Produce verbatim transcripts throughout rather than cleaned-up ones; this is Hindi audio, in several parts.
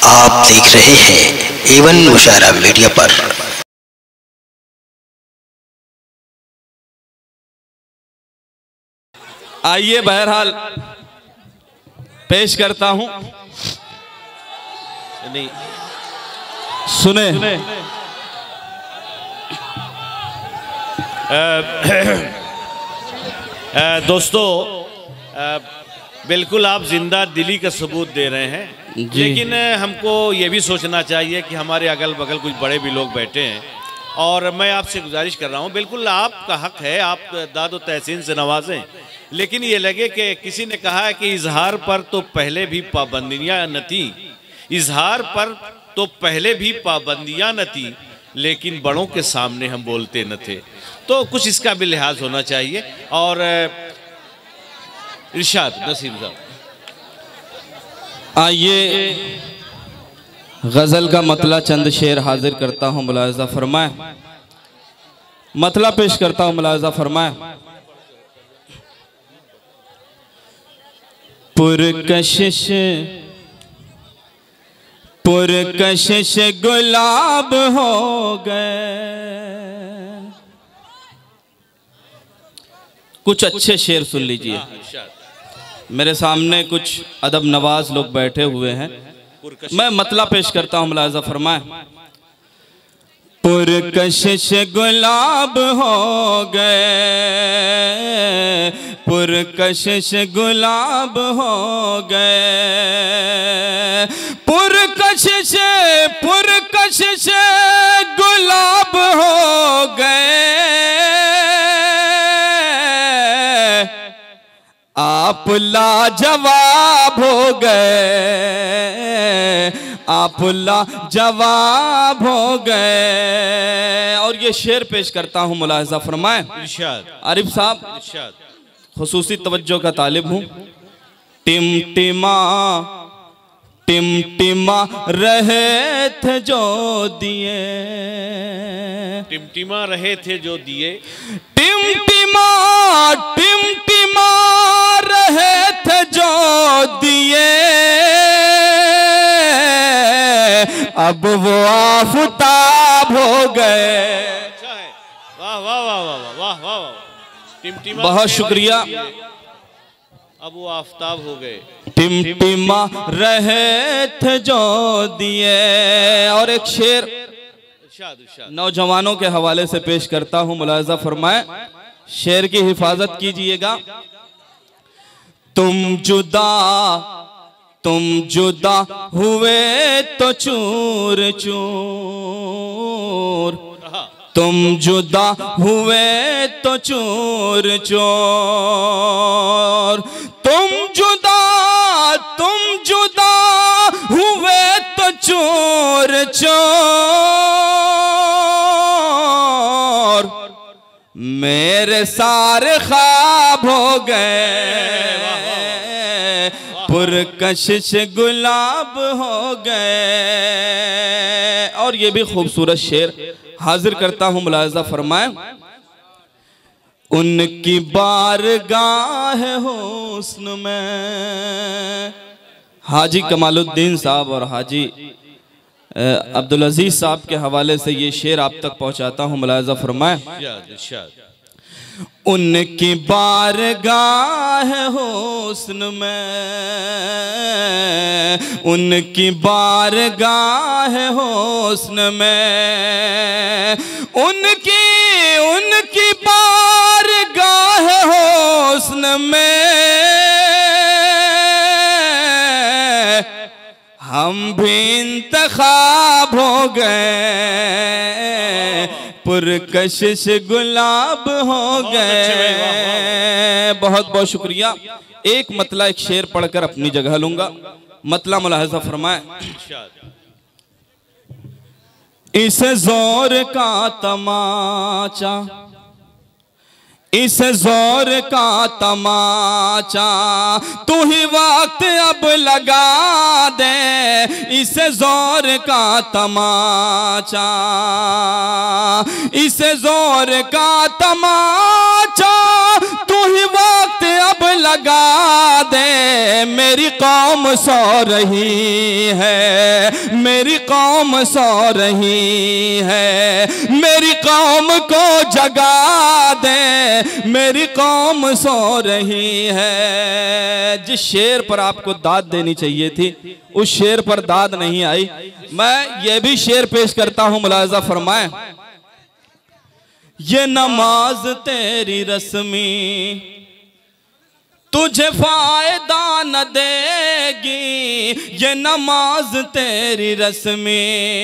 आप देख रहे हैं एवन मुशायरा मीडिया पर। आइए बहरहाल पेश करता हूं, नहीं सुने, सुने। दोस्तों, बिल्कुल आप जिंदा दिली का सबूत दे रहे हैं, लेकिन हमको ये भी सोचना चाहिए कि हमारे अगल बगल कुछ बड़े भी लोग बैठे हैं और मैं आपसे गुजारिश कर रहा हूँ, बिल्कुल आपका हक है, आप दादो तहसीन से नवाजें, लेकिन ये लगे कि किसी ने कहा है कि इजहार पर तो पहले भी पाबंदियाँ न थी, इजहार पर तो पहले भी पाबंदियाँ न थी, लेकिन बड़ों के सामने हम बोलते न थे। तो कुछ इसका भी लिहाज होना चाहिए। और इरशाद नसीम साहब, आइए गजल का मतला चंद शेर हाजिर करता हूं, मुलाहिजा फरमाए। मतला पेश करता हूं, मुलाहिजा फरमाए। पुरकशिश पुरकशिश गुलाब हो गए। कुछ अच्छे शेर सुन लीजिए। मेरे सामने कुछ अदब नवाज लोग बैठे हुए हैं, मैं मतला पेश करता हूं, मुलाहिजा फरमाए। पुरकशिश गुलाब हो गए, पुरकशिश गुलाब हो गए, पुरकशिश पुरकशिश गुलाब हो गए। आप लाजवाब हो गए, आप लाजवाब हो गए। और ये शेर पेश करता हूं, मुलाहिजा फरमाए। आरिफ साहब, खुसूसी तवज्जो का तालिब हूं। टिमटिमा टिमटिमा रहे थे जो दिए, टिमटिमा रहे थे जो दिए, टिमटिमा टिमटिमा रहे थे जो दिए, अब वो आफताब हो गए। अच्छा है, वाह वाह वाह वाह वाह वाह वाह, टिमटिमा बहुत शुक्रिया। अब वो आफताब हो गए, टिमटिमा रहे थे जो दिए। और एक शेर नौजवानों के हवाले से पेश करता हूं, मुलाहिजा फरमाए। शेर की हिफाजत कीजिएगा। तुम जुदा तुम जुदा हुए तो चूर चूर, तुम जुदा हुए तो चूर चूर, तुम जुदा तुम जुदा हुए तो चूर चूर, मेरे सारे ख्वाब हो गए, पुरकशिश गुलाब हो गए। और ये भी खूबसूरत शेर हाजिर करता हूं, मुलाहिजा फरमाए। उनकी बारगाह हुस्न में, हाजी कमालुद्दीन साहब और हाजी अब्दुल अजीज साहब के हवाले से ये शेर आप तक पहुंचाता हूं, मुलाहिजा फरमाए। उनकी बारगाह हुस्न में, उनकी बारगाह हुस्न में, उनकी उनकी बारगाह हुस्न में हम भी इंतखाब हो गए, पुरकशिश गुलाब हो गए। बहुत बहुत शुक्रिया। एक मतला एक शेर पढ़कर अपनी जगह लूंगा। मतला मुलाहिजा फरमाए। इस जोर का तमाचा, इस जोर का तमाचा तू ही वक्त अब लगा दे, इस जोर का तमाचा, इस जोर का तमाचा तू ही वक्त अब जगा दे, मेरी कौम सो रही है, मेरी कौम सो रही है, मेरी कौम को जगा दे, मेरी कौम सो रही है। जिस शेर पर आपको दाद देनी चाहिए थी उस शेर पर दाद नहीं आई। मैं ये भी शेर पेश करता हूं, मुलाहिजा फरमाएं। ये नमाज तेरी रस्मी तुझे फायदा न देगी, ये नमाज तेरी रस्मी,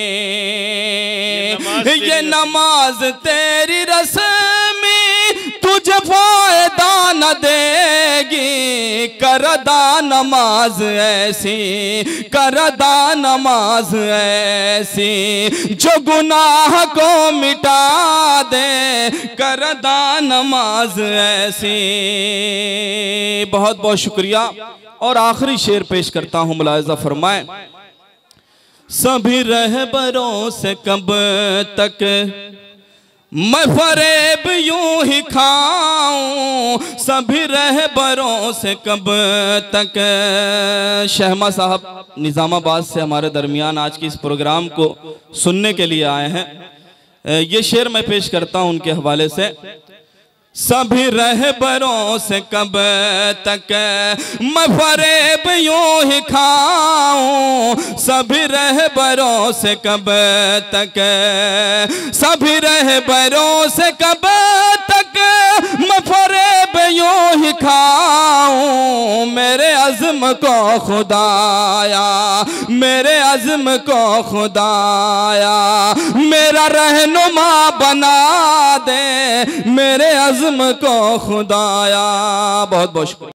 ये नमाज तेरी रस्मी तुझे फायदा न देगी। करदा नमाज ऐसी, करदा नमाज ऐसी जो गुनाह को मिटा दे, करदा नमाज ऐसी। बहुत बहुत शुक्रिया। और आखिरी शेर पेश करता हूं, मुलाहिजा फरमाएं। सभी रहबरों से कब तक मैं फरेब यूं ही खाऊं, सभी रहबरों से कब तक। शहमा साहब निज़ामाबाद से हमारे दरमियान आज के इस प्रोग्राम को सुनने के लिए आए हैं। ये शेर मैं पेश करता हूं उनके हवाले से। सभी रहबरों से कब तक मैं फरेब यूं ही खाऊं, सभी रहबरों से कब तक, सभी रहबरों से कब तक मैं फरेब यूं ही खाऊं। मेरे अज़्म को खुदाया, मेरे अज़्म को खुदाया मेरा रहनुमा बना दे, मेरे अज़्म को खुदाया। बहुत बहुत शुक्रिया।